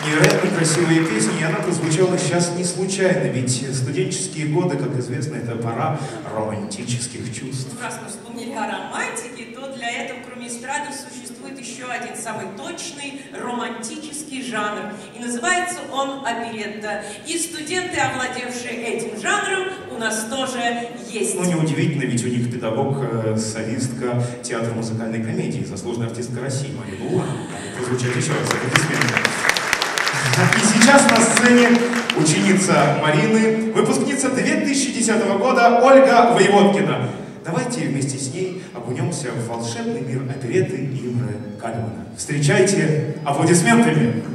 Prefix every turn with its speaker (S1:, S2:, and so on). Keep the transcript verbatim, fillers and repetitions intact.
S1: Невероятно красивые песни, и она прозвучала сейчас не случайно, ведь студенческие годы, как известно, это пора романтических чувств.
S2: Ну, раз мы вспомнили о романтике, то для этого, кроме эстрады, существует еще один самый точный романтический жанр. И называется он оперетта. И студенты, овладевшие этим жанром, у нас тоже есть.
S1: Ну, неудивительно, ведь у них педагог, э, солистка театра музыкальной комедии, заслуженная артистка России Марина Уланова. Прозвучать еще раз, аплодисменты. И сейчас на сцене ученица Марины, выпускница две тысячи десятого года Ольга Воеводкина. Давайте вместе с ней окунемся в волшебный мир оперетты Имры Кальмана. Встречайте аплодисментами!